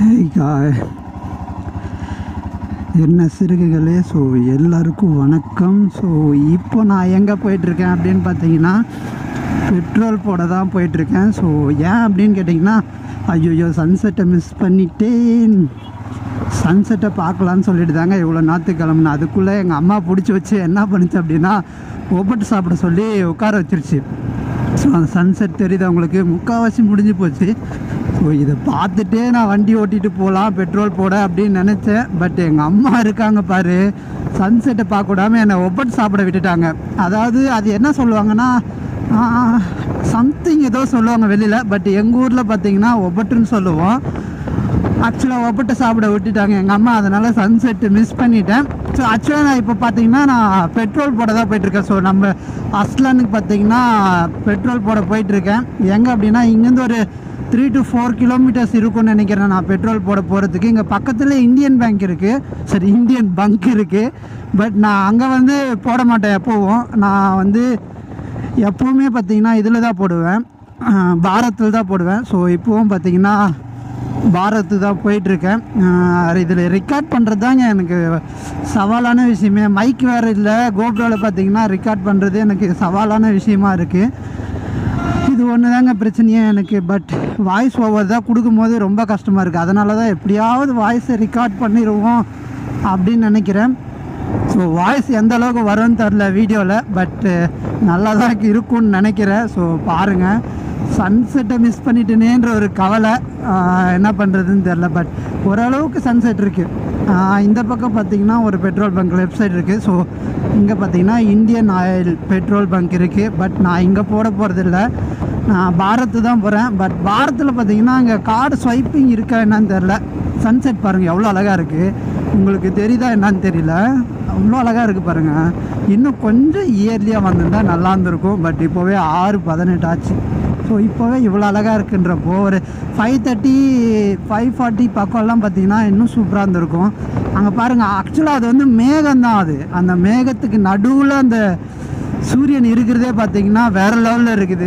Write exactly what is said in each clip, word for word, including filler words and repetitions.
Hey guys, என்ன சிறுகைகளே. So எல்லாருக்கும் வணக்கம். ஸோ இப்போ நான் எங்கே போயிட்டுருக்கேன் அப்படின்னு பார்த்தீங்கன்னா பெட்ரோல் போட தான் போயிட்டுருக்கேன். ஸோ ஏன் அப்படின்னு கேட்டிங்கன்னா, ஐயோ சன்செட்டை மிஸ் பண்ணிட்டேன், சன்செட்டை பார்க்கலான்னு சொல்லிட்டு தாங்க இவ்வளோ நாற்று கிளம்புனேன். அதுக்குள்ளே எங்கள் அம்மா பிடிச்சி வச்சு என்ன பண்ணுச்சு அப்படின்னா ஒப்பட்டு சாப்பிட சொல்லி உட்கார வச்சிருச்சு. ஸோ அந்த சன்செட் தெரியுது அவங்களுக்கு, முக்கால்வாசி முடிஞ்சு போச்சு. ஸோ இதை பார்த்துட்டே நான் வண்டி ஓட்டிகிட்டு போகலாம் பெட்ரோல் போட அப்படின்னு நினச்சேன். பட் எங்கள் அம்மா இருக்காங்க பாரு, சன்செட்டை பார்க்க விடாமல் என்னை ஒப்பட்டு சாப்பிட விட்டுட்டாங்க. அதாவது அது என்ன சொல்லுவாங்கன்னா சம்திங் ஏதோ சொல்லுவாங்க வெளியில், பட் எங்கள் ஊரில் பார்த்தீங்கன்னா ஒப்பட்டுன்னு சொல்லுவோம். ஆக்சுவலாக ஒப்பட்டை சாப்பிட விட்டுட்டாங்க எங்கள் அம்மா, அதனால் சன்செட்டு மிஸ் பண்ணிட்டேன். ஸோ ஆக்சுவலாக நான் இப்போ பார்த்தீங்கன்னா நான் பெட்ரோல் போட தான் போயிட்டுருக்கேன். ஸோ நம்ம அஸ்லானுக்கு பார்த்தீங்கன்னா பெட்ரோல் போட போயிட்டுருக்கேன். எங்கே அப்படின்னா இங்கேருந்து ஒரு த்ரீ டு ஃபோர் கிலோமீட்டர்ஸ் இருக்கும்னு நினைக்கிறேன் நான் பெட்ரோல் போட போகிறதுக்கு. இங்கே பக்கத்தில் இந்தியன் பேங்க் இருக்குது, சரி இந்தியன் பங்க் இருக்குது. பட் நான் அங்கே வந்து போட மாட்டேன் எப்போவும். நான் வந்து எப்போவுமே பார்த்தீங்கன்னா இதில் தான் போடுவேன், பாரத்தில் தான் போடுவேன். ஸோ இப்போவும் பார்த்தீங்கன்னா பாரத்து தான் போயிட்டுருக்கேன். இதில் ரெக்கார்ட் பண்ணுறது தாங்க எனக்கு சவாலான விஷயமே. மைக் வேறு இல்லை, கோப்ரோவில் பார்த்தீங்கன்னா ரெக்கார்ட் பண்ணுறது எனக்கு சவாலான விஷயமா இருக்குது. இது ஒன்று தாங்க பிரச்சனையே எனக்கு. பட் வாய்ஸ் ஓவர் தான் கொடுக்கும்போது ரொம்ப கஷ்டமாக இருக்குது. அதனால தான் எப்படியாவது வாய்ஸை ரெக்கார்ட் பண்ணிடுவோம் அப்படின்னு நினைக்கிறேன். ஸோ வாய்ஸ் எந்த அளவுக்கு வரும்னு தெரில வீடியோவில், பட்டு நல்லா தான் இருக்கும்னு நினைக்கிறேன். ஸோ பாருங்கள், சன்செட்டை மிஸ் பண்ணிட்டேனேன்ற ஒரு கவலை, என்ன பண்ணுறதுன்னு தெரில. பட் ஓரளவுக்கு சன்செட் இருக்குது. இந்த பக்கம் பார்த்திங்கன்னா ஒரு பெட்ரோல் பங்க் லெஃப்ட் சைடு இருக்குது. ஸோ இங்கே பார்த்திங்கன்னா இந்தியன் ஆயில் பெட்ரோல் பங்க் இருக்குது. பட் நான் இங்கே போட போகிறதில்ல, நான் பாரத்து தான் போகிறேன். பட் பாரத்தில் பார்த்திங்கன்னா அங்கே கார்டு ஸ்வைப்பிங் இருக்கா என்னன்னு தெரில. சன்செட் பாருங்கள் எவ்வளோ அழகாக இருக்குது, உங்களுக்கு தெரியுதா என்னன்னு தெரியல, அவ்வளோ அழகாக இருக்குது பாருங்கள். இன்னும் கொஞ்சம் இயர்லியாக வந்திருந்தால் நல்லா இருந்திருக்கும். பட் இப்போவே ஆறு பதினெட்டு ஆச்சு. ஸோ இப்போவே இவ்வளோ அழகாக இருக்குன்றப்போ ஒரு ஃபைவ் தேர்ட்டி ஃபைவ் ஃபார்ட்டி பக்கம்லாம் பார்த்திங்கன்னா இன்னும் சூப்பராக இருந்திருக்கும். அங்கே பாருங்கள், ஆக்சுவலாக அது வந்து மேகம்தான். அது அந்த மேகத்துக்கு நடுவில் அந்த சூரியன் இருக்கிறதே பார்த்திங்கன்னா வேறு லெவலில் இருக்குது.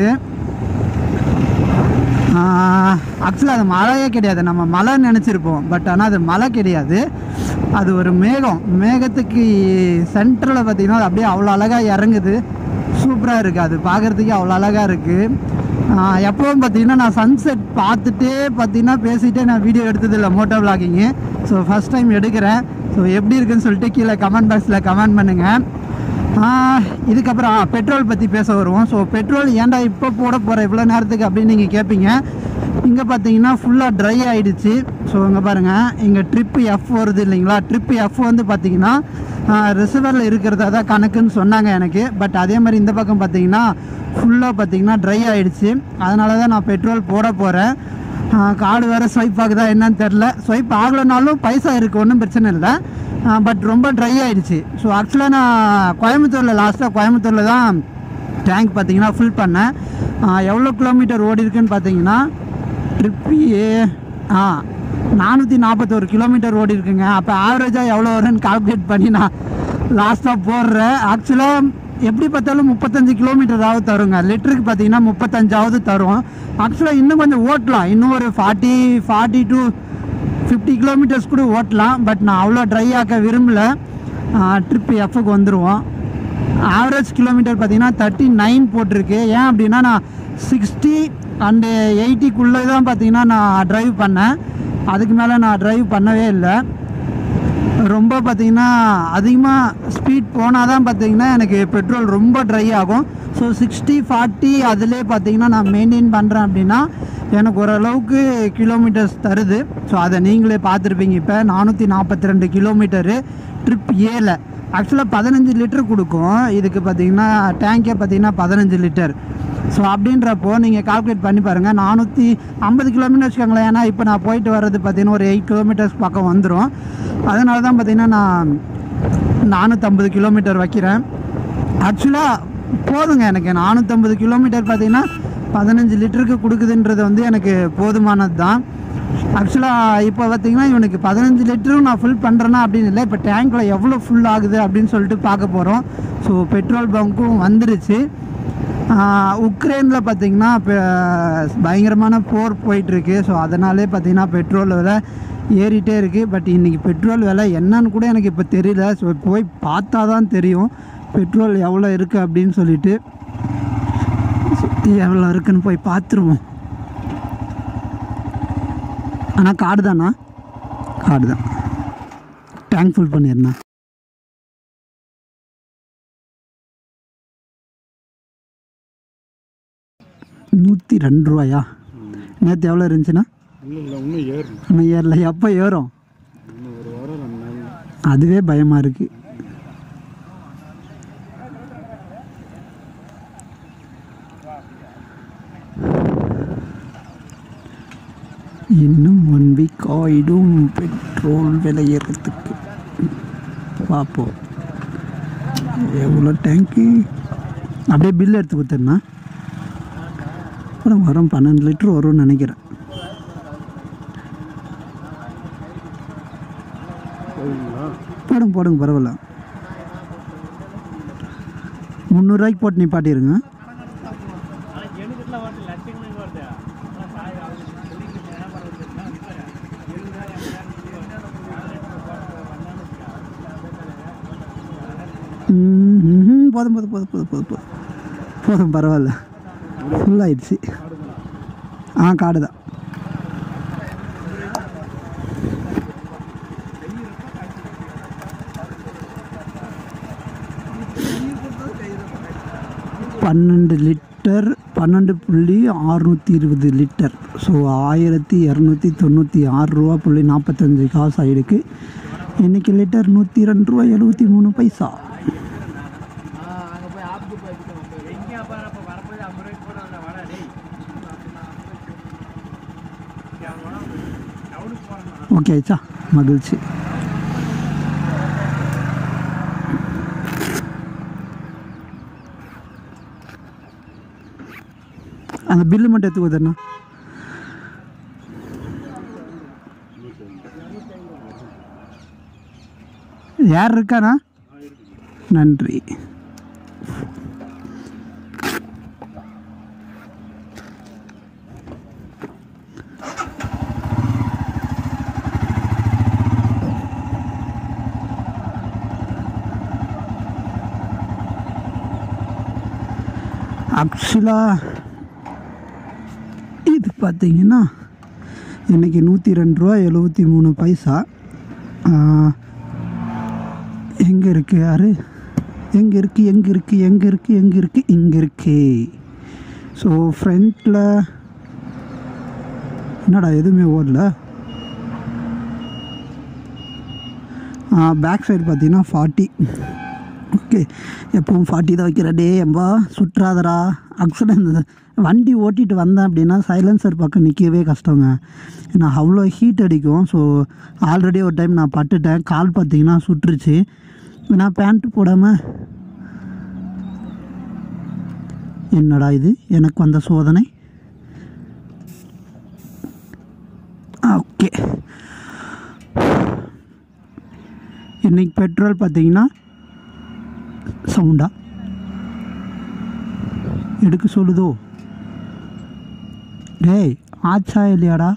ஆக்சுவலாக அது மழையே கிடையாது, நம்ம மழை நினச்சிருப்போம். பட் ஆனால் அது மழை கிடையாது, அது ஒரு மேகம். மேகத்துக்கு சென்டரில் பார்த்திங்கன்னா அது அப்படியே அவ்வளோ அழகாக இறங்குது, சூப்பராக இருக்குது. அது பார்க்குறதுக்கே அவ்வளோ அழகாக இருக்குது. எப்போவும் பார்த்தீங்கன்னா நான் சன்செட் பார்த்துட்டே பார்த்தீங்கன்னா பேசிகிட்டே நான் வீடியோ எடுத்ததில்லை moto vlogging. So first time எடுக்கிறேன். ஸோ எப்படி இருக்குன்னு சொல்லிட்டு கீழே கமெண்ட் பாக்ஸில் கமெண்ட் பண்ணுங்கள். இதுக்கப்புறம் பெட்ரோல் பற்றி பேச வருவோம். ஸோ பெட்ரோல் ஏன்டா இப்போ போட போகிற இவ்வளோ நேரத்துக்கு அப்படின்னு நீங்கள் கேட்பீங்க. இங்கே பார்த்தீங்கன்னா ஃபுல்லாக ட்ரை ஆகிடுச்சு. ஸோ இங்கே பாருங்கள், இங்கே ட்ரிப்பு எஃப் வருது இல்லைங்களா. ட்ரிப்பு எஃப் வந்து பார்த்திங்கன்னா ரிசர்வரில் இருக்கிறதா தான் கணக்குன்னு சொன்னாங்க எனக்கு. பட் அதே மாதிரி இந்த பக்கம் பார்த்திங்கன்னா ஃபுல்லாக பார்த்திங்கன்னா ட்ரை ஆகிடுச்சு. அதனால தான் நான் பெட்ரோல் போட போகிறேன். கார்டு வேறு ஸ்வைப் ஆகுதா என்னன்னு தெரில. ஸ்வைப் ஆகலைனாலும் பைசா இருக்குது, ஒன்றும் பிரச்சனை இல்லை. பட் ரொம்ப ட்ரை ஆகிடுச்சு. ஸோ ஆக்சுவலாக நான் கோயம்புத்தூரில் லாஸ்ட்டாக கோயம்புத்தூரில் தான் டேங்க் பார்த்திங்கன்னா ஃபுல் பண்ணேன். எவ்வளோ கிலோமீட்டர் ஓடி இருக்குன்னு பார்த்தீங்கன்னா ட்ரிப்பு ஆ நானூற்றி நாற்பத்தோரு கிலோமீட்டர் ஓடி இருக்குங்க. அப்போ ஆவரேஜாக எவ்வளோ வரும்னு கால்குலேட் பண்ணி நான் லாஸ்ட்டாக போடுறேன். ஆக்சுவலாக எப்படி பார்த்தாலும் முப்பத்தஞ்சு கிலோமீட்டராவது தருங்க, லிட்டருக்கு பார்த்தீங்கன்னா முப்பத்தஞ்சாவது தரும். ஆக்சுவலாக இன்னும் கொஞ்சம் ஓட்டலாம், இன்னும் ஒரு forty forty to fifty kilometres கூட ஓட்டலாம். பட் நான் அவ்வளோ ட்ரை ஆக்க விரும்பலை. ட்ரிப்பு எஃப்க்கு வந்துடுவோம். ஆவரேஜ் கிலோமீட்டர் பார்த்திங்கன்னா தேர்ட்டி நைன் போட்டிருக்கு. ஏன் அப்படின்னா நான் சிக்ஸ்டி அண்டு எயிட்டிக்குள்ளே தான் பார்த்திங்கன்னா நான் ட்ரைவ் பண்ணேன். அதுக்கு மேலே நான் ட்ரைவ் பண்ணவே இல்லை. ரொம்ப பார்த்திங்கன்னா அதிகமாக ஸ்பீட் போனால் தான் பார்த்திங்கன்னா எனக்கு பெட்ரோல் ரொம்ப ட்ரை ஆகும். ஸோ சிக்ஸ்டி ஃபார்ட்டி அதிலே பார்த்திங்கன்னா நான் மெயின்டைன் பண்ணுறேன் அப்படின்னா எனக்கு ஓரளவுக்கு கிலோமீட்டர்ஸ் தருது. ஸோ அதை நீங்களே பார்த்துருப்பீங்க. இப்போ நானூற்றி நாற்பத்தி ரெண்டு கிலோமீட்டரு ட்ரிப் ஏல ஆக்சுவலாக பதினஞ்சு லிட்டர் கொடுக்கும். இதுக்கு பார்த்திங்கன்னா டேங்கே பார்த்திங்கன்னா பதினஞ்சு லிட்டர். ஸோ அப்படின்றப்போ நீங்கள் கால்குலேட் பண்ணி பாருங்கள், நானூற்றி ஐம்பது கிலோமீட்டர் வச்சுக்கோங்களேன். ஏன்னா இப்போ நான் போயிட்டு வர்றது பார்த்திங்கன்னா ஒரு எயிட் கிலோமீட்டர்ஸ் பக்கம் வந்துடும். அதனால தான் பார்த்திங்கன்னா நான் நானூற்றம்பது கிலோமீட்டர் வைக்கிறேன். ஆக்சுவலாக போதுங்க எனக்கு நானூற்றம்பது கிலோமீட்டர் பார்த்திங்கன்னா பதினஞ்சு லிட்டருக்கு கொடுக்குதுன்றது வந்து எனக்கு போதுமானது தான். ஆக்சுவலாக இப்போ பார்த்திங்கன்னா இவனுக்கு பதினஞ்சு லிட்டரும் நான் ஃபுல் பண்ணுறேன்னா அப்படின்னு இல்லை, இப்போ டேங்கில் எவ்வளோ ஃபுல் ஆகுது அப்படின்னு சொல்லிட்டு பார்க்க போகிறோம். ஸோ பெட்ரோல் பங்க்கும் வந்துருச்சு. உக்ரைனில் பார்த்திங்கன்னா இப்போ பயங்கரமான போர் போயிட்டுருக்கு. ஸோ அதனாலே பார்த்திங்கன்னா பெட்ரோல் விலை ஏறிட்டே இருக்குது. பட் இன்றைக்கி பெட்ரோல் விலை என்னன்னு கூட எனக்கு இப்போ தெரியல. ஸோ போய் பார்த்தா தான் தெரியும் பெட்ரோல் எவ்வளோ இருக்குது அப்படின்னு சொல்லிட்டு. எவ்வளோ இருக்குன்னு போய் பார்த்துருவோம். ஆனால் கார்டு தானா? கார்டு தான். டேங்க் ஃபுல் பண்ணிடுண்ணா. நூற்றி ரெண்டு ரூபாயா? நேற்று எவ்வளோ இருந்துச்சுண்ணா? இன்னும் ஏறல. எப்போ ஏறும்? அதுவே பயமாக இருக்குது. இன்னும் ஒன் வீக் ஆயிடும் பெட்ரோல் விலை ஏறத்துக்கு. பார்ப்போம் எவ்வளோ டேங்க்கு. அப்படியே பில் எடுத்து கொடுத்துருண்ணா. அப்புறம் வரும் பன்னெண்டு லிட்டர் வரும்னு நினைக்கிறேன். போடுங்க போடுங்க பரவாயில்ல. முந்நூறுரூவாய்க்கு போட்டு நிப்பாட்டிடுங்க. ம் போதும் போதும் போதும் போதும் போதும் போதும் போதும் பரவாயில்ல. ஃபுல்லாகிடுச்சு. ஆ கார்டு தான். பன்னெண்டு லிட்டர் பன்னெண்டு புள்ளி அறுநூற்றி இருபது லிட்டர். ஸோ ஆயிரத்தி இரநூத்தி தொண்ணூற்றி ஆறு ரூபா புள்ளி நாற்பத்தஞ்சு காசு ஆகிருக்கு. இன்றைக்கி லிட்டர் நூற்றி ரெண்டு ரூபா எழுபத்தி மூணு பைசா. ஓகே ஆச்சா, மகிழ்ச்சி. அந்த பில்லு மட்டும் எடுத்து கொடுத்தண்ணா. யார் இருக்காண்ணா? நன்றி. ஆக்சுவலாக இது பார்த்தீங்கன்னா இன்றைக்கி நூற்றி ரெண்டு ரூபா எழுபத்தி மூணு பைசா. எங்கே இருக்குது? யார் எங்கே இருக்குது? எங்கே இருக்குது? எங்கே இருக்குது? எங்கே இருக்குது? இங்கே இருக்கு. ஸோ ஃப்ரண்ட்டில் என்னடா எதுவுமே ஓடல. பேக் சைடு பார்த்தீங்கன்னா ஃபார்ட்டி. ஓகே, எப்பவும் ஃபார்ட்டி தான் வைக்கிறேன். டே எம்பா சுற்றாதரா. ஆக்சுவலாக இந்த வண்டி ஓட்டிகிட்டு வந்தேன் அப்படின்னா சைலன்சர் பக்கம் நிற்கவே கஷ்டங்க. ஏன்னா அவ்வளோ ஹீட் அடிக்கும். ஸோ ஆல்ரெடி ஒரு டைம் நான் பட்டுட்டேன். கால் பார்த்தீங்கன்னா சுட்டுருச்சு. நான் பேண்ட்டு போடாமல் என்னடா இது எனக்கு வந்த சோதனை. ஓகே, இன்றைக்கி பெட்ரோல் பார்த்தீங்கன்னா சவுண்டா எடுக்க சொல்லுதோ? டேய் ஆச்சா இல்லையாடா?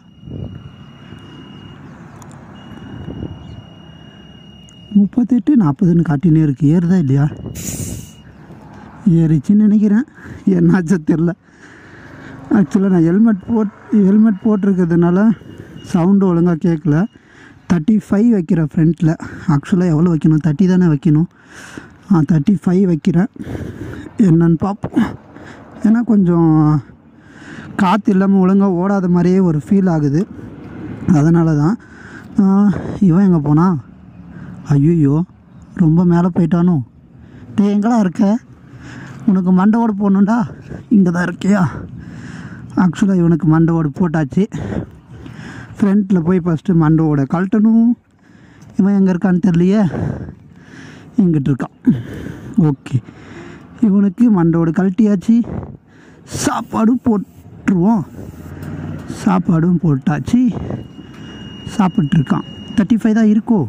முப்பத்தெட்டு நாற்பதுன்னு காட்டினே இருக்கு. ஏறுதா இல்லையா? ஏறிச்சின்னு நினைக்கிறேன். என்னாச்சோ தெரில. ஆக்சுவலாக நான் ஹெல்மெட் போட் ஹெல்மெட் போட்டிருக்கிறதுனால சவுண்டு ஒழுங்காக கேட்கல. தேர்ட்டி ஃபைவ் வைக்கிறேன் ஃப்ரண்ட்டில். ஆக்சுவலாக எவ்வளோ வைக்கணும்? தேர்ட்டி தானே வைக்கணும். ஆ தேர்ட்டி ஃபைவ் வைக்கிறேன். என்னன்னு பார்ப்போம். ஏன்னா கொஞ்சம் காற்று இல்லாமல் ஒழுங்காக ஓடாத மாதிரியே ஒரு ஃபீல் ஆகுது. அதனால தான். இவன் எங்கே போனா? ஐயோ ரொம்ப மேலே போயிட்டானோ. டே எங்கடா இருக்க? உனக்கு மண்டவோடு போடணுண்டா. இங்கே தான் இருக்கியா? ஆக்சுவலாக இவனுக்கு மண்டவோடு போட்டாச்சு. ஃப்ரண்ட்டில் போய் ஃபஸ்ட்டு மண்டவோட கழட்டணும். இவன் எங்கே இருக்கான்னு தெரியலையே. எங்கிட்ட இருக்கான். ஓகே, இவனுக்கு மண்டோடு கழட்டியாச்சு. சாப்பாடும் போட்டுருவோம். சாப்பாடும் போட்டாச்சு. சாப்பிட்ருக்கான். தேர்ட்டி ஃபைவ் தான் இருக்கோ?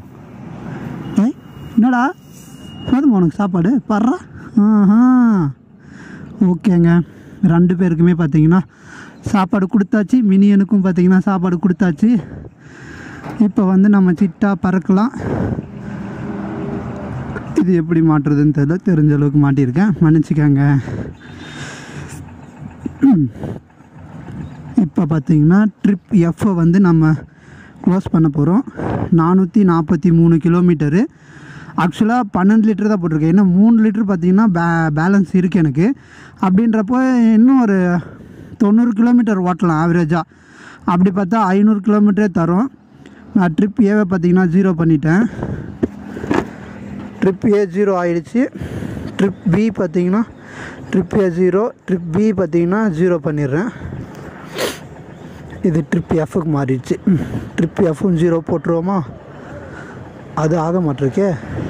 ஏய் என்னடா போதுமா உனக்கு சாப்பாடு? பர்றா. ஆஹா ஓகேங்க, ரெண்டு பேருக்குமே பார்த்தீங்கன்னா சாப்பாடு கொடுத்தாச்சு. மினியனுக்கும் பார்த்தீங்கன்னா சாப்பாடு கொடுத்தாச்சு. இப்போ வந்து நம்ம சிட்டா பறக்கலாம். இது எப்படி மாட்டுறதுன்னு தெரியல, தெரிஞ்ச அளவுக்கு மாட்டியிருக்கேன், மன்னிச்சிக்கங்க. இப்போ பார்த்தீங்கன்னா ட்ரிப் எஃப்பை வந்து நம்ம க்ளோஸ் பண்ண போகிறோம். நானூற்றி நாற்பத்தி மூணு கிலோமீட்டரு. ஆக்சுவலாக பன்னெண்டு லிட்டர் தான் போட்டிருக்கேன். இன்னும் மூணு லிட்டர் பார்த்தீங்கன்னா பே பேலன்ஸ் இருக்குது எனக்கு. அப்படின்றப்போ இன்னும் ஒரு தொண்ணூறு கிலோமீட்டர் ஓட்டலாம் ஆவரேஜாக. அப்படி பார்த்தா ஐநூறு கிலோமீட்டரே தரும். நான் ட்ரிப் ஏவை பார்த்தீங்கன்னா ஜீரோ பண்ணிட்டேன். ட்ரிப் ஏ ஜீரோ ஆகிடுச்சு. ட்ரிப் பி பார்த்தீங்கன்னா trip A zero, trip B பார்த்தீங்கன்னா ஜீரோ பண்ணிடுறேன். இது ட்ரிப் எஃப்க்கு மாறிடுச்சு. ட்ரிப் எஃப்பும் ஜீரோ போட்டுருவோமா? அது ஆக மாட்டிருக்கே.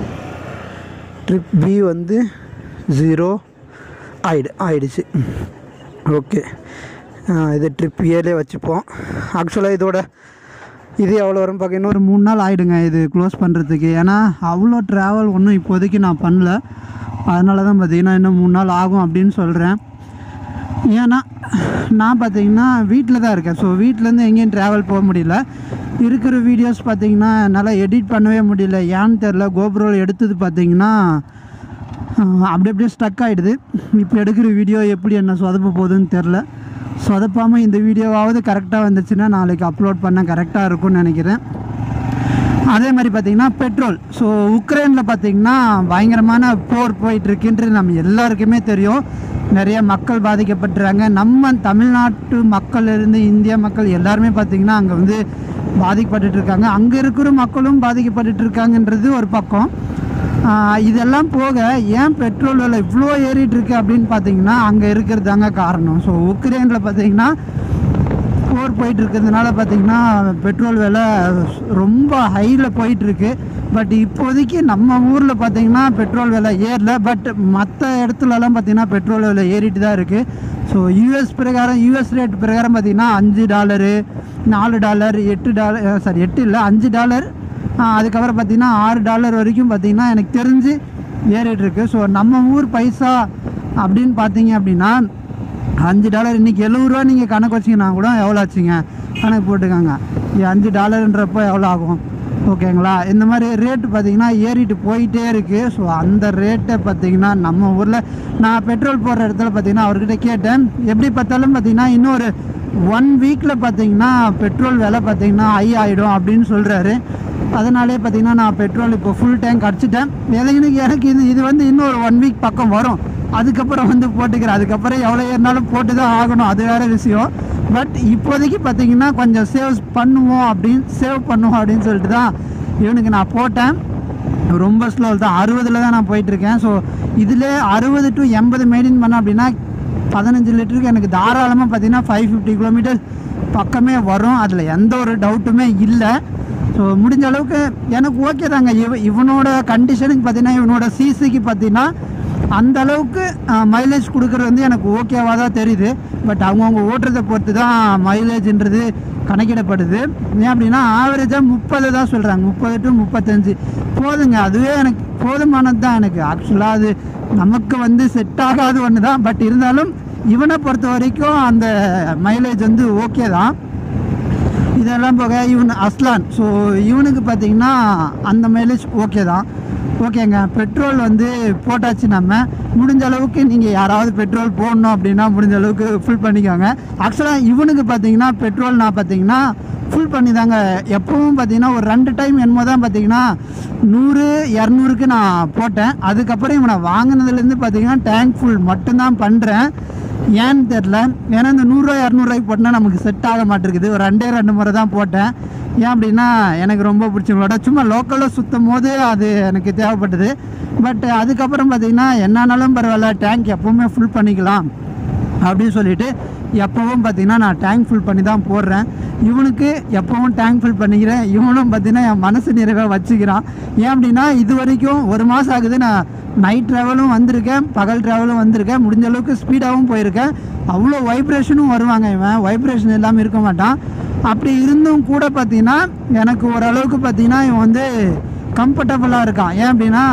ட்ரிப் பி வந்து ஜீரோ ஆயிடு ஆயிடுச்சு. ஓகே, இது ட்ரிப் ஏலே வச்சுப்போம். ஆக்சுவலாக இதோட இது எவ்வளோ வரும் பார்க்க இன்னொரு மூணு நாள் ஆகிடுங்க இது க்ளோஸ் பண்ணுறதுக்கு. ஏன்னா அவ்வளோ ட்ராவல் ஒன்றும் இப்போதைக்கு நான் பண்ணல. அதனால தான் பார்த்தீங்கன்னா இன்னும் மூணு நாள் ஆகும் அப்படின்னு சொல்கிறேன். ஏன்னா நான் பார்த்தீங்கன்னா வீட்டில் தான் இருக்கேன். ஸோ வீட்டிலேருந்து எங்கேயும் ட்ராவல் போக முடியல. இருக்கிற வீடியோஸ் பார்த்தீங்கன்னா என்னால் எடிட் பண்ணவே முடியல. ஏன்னு தெரில, கோப்ரோவில் எடுத்தது பார்த்தீங்கன்னா அப்படி அப்படியே ஸ்டக் ஆகிடுது. இப்போ எடுக்கிற வீடியோ எப்படி என்ன சொதப்ப போகுதுன்னு தெரில. சொதப்பாமல் இந்த வீடியோவாவது கரெக்டாக வந்துச்சுன்னா நாளைக்கு அப்லோட் பண்ண கரெக்டாக இருக்கும்னு நினைக்கிறேன். அதே மாதிரி பார்த்திங்கன்னா பெட்ரோல். ஸோ உக்ரைனில் பார்த்திங்கன்னா பயங்கரமான போர் போயிட்டுருக்குன்றது நம்ம எல்லாருக்குமே தெரியும். நிறைய மக்கள் பாதிக்கப்பட்டுறாங்க. நம்ம தமிழ்நாட்டு மக்கள் இருந்து இந்திய மக்கள் எல்லாருமே பார்த்திங்கன்னா அங்கே வந்து பாதிக்கப்பட்டுருக்காங்க. அங்கே இருக்கிற மக்களும் பாதிக்கப்பட்டுருக்காங்கன்றது ஒரு பக்கம். இதெல்லாம் போக ஏன் பெட்ரோல் விலை இவ்வளோ ஏறிட்டுருக்கு அப்படின்னு பார்த்தீங்கன்னா அங்கே இருக்கிறதாங்க காரணம். ஸோ உக்ரைனில் பார்த்தீங்கன்னா போர் போயிட்டு இருக்கிறதுனால பார்த்தீங்கன்னா பெட்ரோல் விலை ரொம்ப ஹையில் போயிட்டுருக்கு. பட் இப்போதைக்கு நம்ம ஊரில் பார்த்தீங்கன்னா பெட்ரோல் விலை ஏறல. பட் மற்ற இடத்துலலாம் பார்த்தீங்கன்னா பெட்ரோல் விலை ஏறிட்டு தான் இருக்குது. ஸோ யூஎஸ் பிரகாரம் யூஎஸ் ரேட் பிரகாரம் பார்த்தீங்கன்னா அஞ்சு டாலரு, நாலு டாலர், எட்டு டாலர் சாரி எட்டு இல்லை அஞ்சு டாலர், அதுக்கப்புறம் பார்த்திங்கன்னா ஆறு டாலர் வரைக்கும் பார்த்திங்கன்னா எனக்கு தெரிஞ்சு ஏறிட்டுருக்கு. ஸோ நம்ம ஊர் பைசா அப்படின்னு பார்த்தீங்க அப்படின்னா அஞ்சு டாலர் இன்றைக்கி எழுபது ரூபா நீங்கள் கணக்கு வச்சிங்கன்னா கூட எவ்வளோ ஆச்சுங்க கணக்கு போட்டுக்காங்க. அஞ்சு டாலருன்றப்போ எவ்வளோ ஆகும்? ஓகேங்களா? இந்த மாதிரி ரேட்டு பார்த்திங்கன்னா ஏறிட்டு போயிட்டே இருக்குது. ஸோ அந்த ரேட்டை பார்த்திங்கன்னா நம்ம ஊரில் நான் பெட்ரோல் போடுற இடத்துல பார்த்திங்கன்னா அவர்கிட்ட கேட்டேன். எப்படி பார்த்தாலும் பார்த்திங்கன்னா இன்னொரு ஒன் வீக்கில் பார்த்திங்கன்னா பெட்ரோல் விலை பார்த்திங்கன்னா ஹை ஆகிடும் அப்படின்னு சொல்கிறாரு. அதனாலே பார்த்திங்கன்னா நான் பெட்ரோல் இப்போ ஃபுல் டேங்க் அடிச்சிட்டேன். எனக்கு எனக்கு இது இது வந்து இன்னொரு ஒன் வீக் பக்கம் வரும். அதுக்கப்புறம் வந்து போட்டுக்கிறேன். அதுக்கப்புறம் எவ்வளோ ஏறினாலும் போட்டு தான் ஆகணும், அது வேறு விஷயம். பட் இப்போதைக்கு பார்த்திங்கன்னா கொஞ்சம் சேவ் பண்ணுவோம் அப்படின்னு சேவ் பண்ணுவோம் அப்படின்னு சொல்லிட்டு தான் இவனுக்கு நான் போட்டேன். ரொம்ப ஸ்லோ தான், அறுபதில் தான் நான் போயிட்டுருக்கேன். ஸோ இதில் அறுபது டு எண்பது மெயின்டைன் பண்ணேன் அப்படின்னா பதினஞ்சு லிட்டருக்கு எனக்கு தாராளமாக பார்த்திங்கன்னா ஃபைவ் ஃபிஃப்டி கிலோமீட்டர்ஸ் பக்கமே வரும். அதில் எந்த ஒரு டவுட்டுமே இல்லை. ஸோ முடிஞ்ச அளவுக்கு எனக்கு ஓகே தாங்க. இவ இவனோட கண்டிஷனுக்கு பார்த்தீங்கன்னா இவனோட சிசிக்கு பார்த்தீங்கன்னா அந்த அளவுக்கு மைலேஜ் கொடுக்குறது வந்து எனக்கு ஓகேவாக தான் தெரியுது. பட் அவங்கவுங்க ஓட்டுறதை பொறுத்து தான் மைலேஜ்ன்றது கணக்கிடப்படுது. ஏன் அப்படின்னா ஆவரேஜாக முப்பது தான் சொல்கிறாங்க, முப்பது டு முப்பத்தஞ்சு போதுங்க. அதுவே எனக்கு போதுமானது தான். எனக்கு ஆக்சுவலாக அது நமக்கு வந்து செட் ஆகாது ஒன்று தான். பட் இருந்தாலும் இவனை பொறுத்த வரைக்கும் அந்த மைலேஜ் வந்து ஓகே தான். இதெல்லாம் போக இவன் அஸ்லான். ஸோ இவனுக்கு பார்த்திங்கன்னா அந்த மைலேஜ் ஓகே தான். ஓகேங்க, பெட்ரோல் வந்து போட்டாச்சு. நம்ம முடிஞ்ச அளவுக்கு நீங்கள் யாராவது பெட்ரோல் போடணும் அப்படின்னா முடிஞ்ச அளவுக்கு ஃபுல் பண்ணிக்கோங்க. ஆக்சுவலாக இவனுக்கு பார்த்தீங்கன்னா பெட்ரோல் நான் பார்த்தீங்கன்னா ஃபுல் பண்ணி தாங்க எப்பவும் பார்த்தீங்கன்னா ஒரு ரெண்டு டைம் என்னமோ தான் பார்த்தீங்கன்னா நூறு இரநூறுக்கு நான் போட்டேன். அதுக்கப்புறம் இவனை வாங்கினதுலேருந்து பார்த்தீங்கன்னா டேங்க் ஃபுல் மட்டும்தான் பண்ணுறேன். ஏன்னு தெரில. ஏன்னா இந்த நூறுரூவா இரநூறுவாய்க்கு போட்டால் நமக்கு செட் ஆக மாட்டேங்குது. ஒரு ரெண்டே ரெண்டு முறை தான் போட்டேன். ஏன் அப்படின்னா எனக்கு ரொம்ப பிடிச்சவங்களோட சும்மா லோக்கலில் சுற்றும் போது அது எனக்கு தேவைப்பட்டது. பட் அதுக்கப்புறம் பார்த்திங்கன்னா என்னன்னாலும் பரவாயில்ல, டேங்க் எப்போவுமே ஃபுல் பண்ணிக்கலாம் அப்படின்னு சொல்லிவிட்டு எப்போவும் பார்த்திங்கன்னா நான் டேங்க் ஃபுல் பண்ணி தான் போடுறேன். இவனுக்கு எப்போவும் டேங்க் ஃபுல் பண்ணிக்கிறேன். இவனும் பார்த்திங்கன்னா என் மனசு நிறைவாக வச்சுக்கிறான். ஏன் அப்படின்னா இது வரைக்கும் ஒரு மாதம் ஆகுது. நான் நைட் ட்ராவலும் வந்திருக்கேன், பகல் ட்ராவலும் வந்திருக்கேன், முடிஞ்ச அளவுக்கு ஸ்பீடாகவும் போயிருக்கேன். அவ்வளோ வைப்ரேஷனும் வருவாங்க. இவன் வைப்ரேஷன் இல்லாமல் இருக்க மாட்டான். அப்படி இருந்தும் கூட பார்த்திங்கன்னா எனக்கு ஓரளவுக்கு பார்த்திங்கன்னா இவன் வந்து கம்ஃபர்டபுளாக இருக்கான். ஏன் அப்படின்னா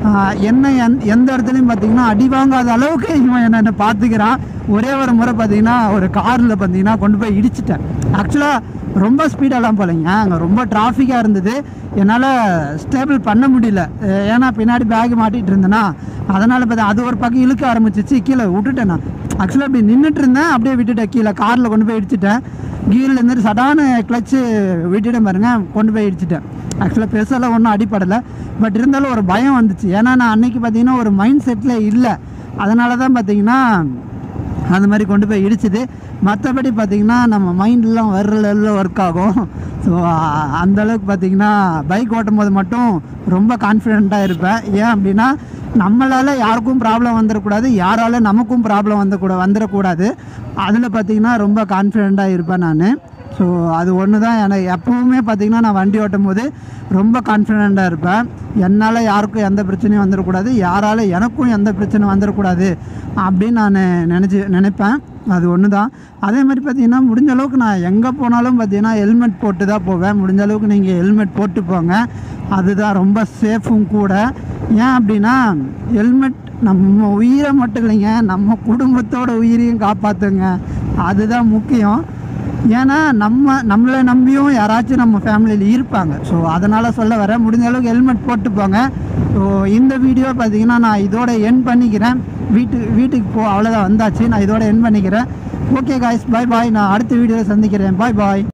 என்ன எந் எந்த இடத்துலையும் பார்த்தீங்கன்னா அடி வாங்காத அளவுக்கு இவன் என்ன என்ன பார்த்துக்கிறான். ஒரே ஒரு முறை பார்த்தீங்கன்னா ஒரு காரில் பார்த்தீங்கன்னா கொண்டு போய் இடிச்சிட்டேன். ஆக்சுவலாக ரொம்ப ஸ்பீடெல்லாம் போகலைங்க, அங்கே ரொம்ப டிராஃபிக்காக இருந்தது, என்னால் ஸ்டேபிள் பண்ண முடியல. ஏன்னா பின்னாடி பேக் மாட்டிகிட்டு இருந்தேன்னா அதனால் பார்த்தா அது ஒரு பக்கம் இழுக்க ஆரம்பிச்சிச்சு, கீழே விட்டுட்டேன். நான் ஆக்சுவலாக அப்படி நின்றுட்டு இருந்தேன், அப்படியே விட்டுட்டேன், கீழே காரில் கொண்டு போய் இடிச்சிட்டேன். கீரில் இருந்துட்டு சடானு கிளச்சு விட்டுட்டேன் பாருங்கள், கொண்டு போய் இடிச்சிட்டேன். ஆக்சுவலாக பெருசாலாம் ஒன்றும் அடிப்படலை, பட் இருந்தாலும் ஒரு பயம் வந்துச்சு. ஏன்னா நான் அன்றைக்கி பார்த்தீங்கன்னா ஒரு மைண்ட் செட்டில் இல்லை, அதனால தான் பார்த்தீங்கன்னா அந்த மாதிரி கொண்டு போய் இடிச்சுது. மற்றபடி பார்த்திங்கன்னா நம்ம மைண்டெலாம் வர்ற லெவலில் ஒர்க் ஆகும். ஸோ அந்தளவுக்கு பார்த்திங்கன்னா பைக் ஓட்டும் போது மட்டும் ரொம்ப கான்ஃபிடெண்ட்டாக இருப்பேன். ஏன் அப்படின்னா நம்மளால் யாருக்கும் ப்ராப்ளம் வந்துடக்கூடாது, யாரால் நமக்கும் ப்ராப்ளம் வந்துக்கூட வந்துடக்கூடாது. அதில் பார்த்திங்கன்னா ரொம்ப கான்ஃபிடெண்ட்டாக இருப்பேன் நான். ஸோ அது ஒன்று தான் எனக்கு எப்போவுமே பார்த்திங்கன்னா நான் வண்டி ஓட்டும் போது ரொம்ப கான்ஃபிடெண்ட்டாக இருப்பேன். என்னால் யாருக்கும் எந்த பிரச்சனையும் வந்துடக்கூடாது, யாரால் எனக்கும் எந்த பிரச்சனையும் வந்துடக்கூடாது அப்படின்னு நான் நினச்சி நினைப்பேன். அது ஒன்று தான். அதே மாதிரி பார்த்திங்கன்னா முடிஞ்ச அளவுக்கு நான் எங்கே போனாலும் பார்த்திங்கன்னா ஹெல்மெட் போட்டு தான் போவேன். முடிஞ்ச அளவுக்கு நீங்கள் ஹெல்மெட் போட்டு போங்க, அதுதான் ரொம்ப சேஃபும் கூட. ஏன் அப்படின்னா ஹெல்மெட் நம்ம உயிரை மட்டும் இல்லைங்க, நம்ம குடும்பத்தோட உயிரையும் காப்பாற்றுங்க, அதுதான் முக்கியம். ஏன்னா நம்ம நம்மளை நம்பியும் யாராச்சும் நம்ம ஃபேமிலியில் இருப்பாங்க. ஸோ அதனால் சொல்ல வரேன், முடிஞ்ச அளவுக்கு ஹெல்மெட் போட்டு போங்க. ஸோ இந்த வீடியோ பார்த்திங்கன்னா நான் இதோட எண்ட் பண்ணிக்கிறேன். வீட்டு வீட்டுக்கு போ அவ்வளோதான், வந்தாச்சு, நான் இதோட எண்ட் பண்ணிக்கிறேன். Okay guys, bye bye. நான் அடுத்த வீடியோவில் சந்திக்கிறேன். பாய் பாய்.